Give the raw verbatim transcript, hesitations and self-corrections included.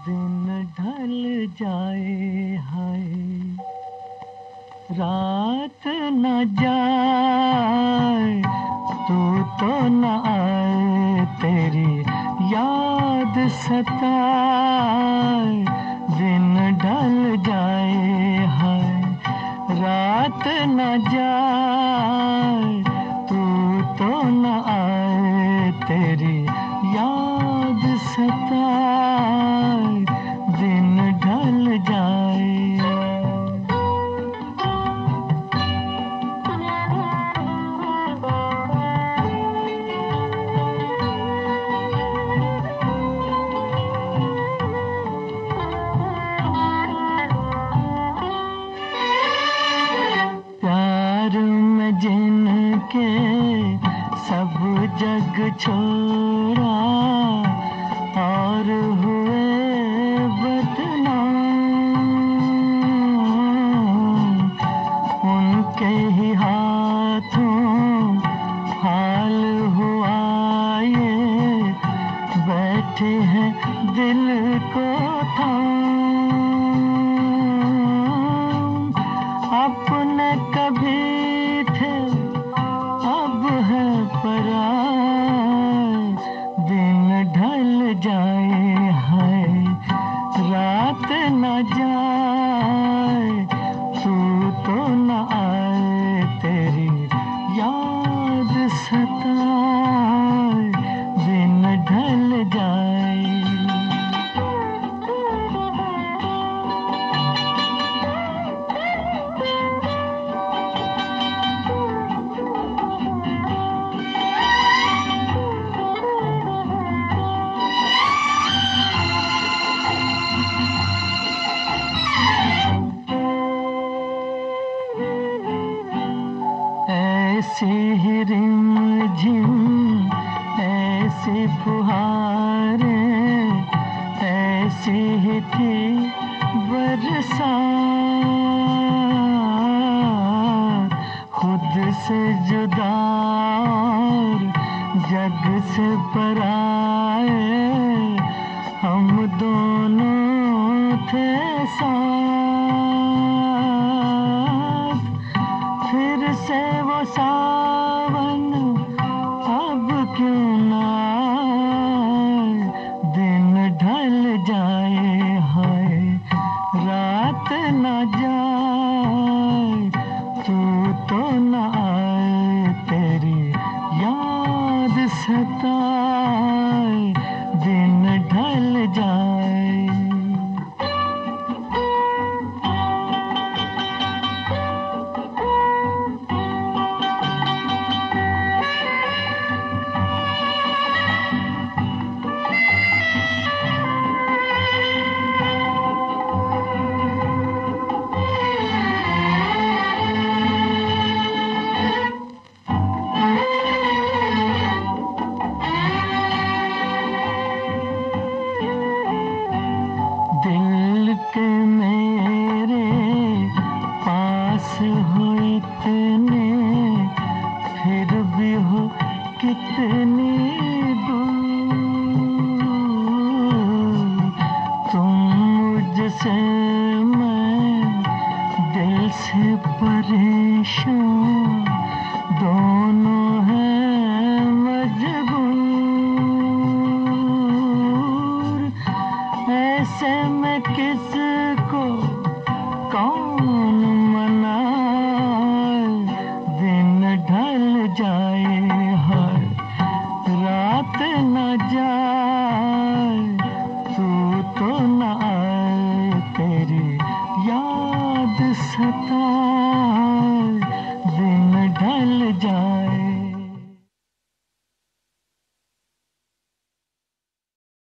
दिन ढल जाए हाय, रात न जाए तू तो न आए, तेरी याद सताए। दिन ढल जाए हाय, रात न जाए तू तो न आए, तेरी याद सताए। दिन ढल जाए। जिनके सब जग छोड़ा और हुए बदनाम, उनके ही हाथों हाल हुआ ये, बैठे हैं दिल को थाम। अपने कभी पराए, दिन ढल जाए हाय, रात न जाए तू तो न आए, तेरी याद सताए। दिन ढल जाए। ऐसी ही रिमझिम ऐसी फुहारें, ऐसी ही थी बरसात। खुद से जुदा और जग से पराए, हम दोनों थे साथ। फिर से वो सावन अब क्यों ना आए, दिन ढल जाए हाय, रात न जाए तू तो न आए, तेरी याद सताए। दिन ढल जाए। दिल के मेरे पास हो इतने, फिर भी हो कितनी दूर। तुम मुझसे, मैं दिल से परेशान, दोनों हैं मजबूर। ऐसे में किसको कौन मनाए, दिन ढल जाए हर, रात न जाए तू तो न आए, तेरी याद सताए।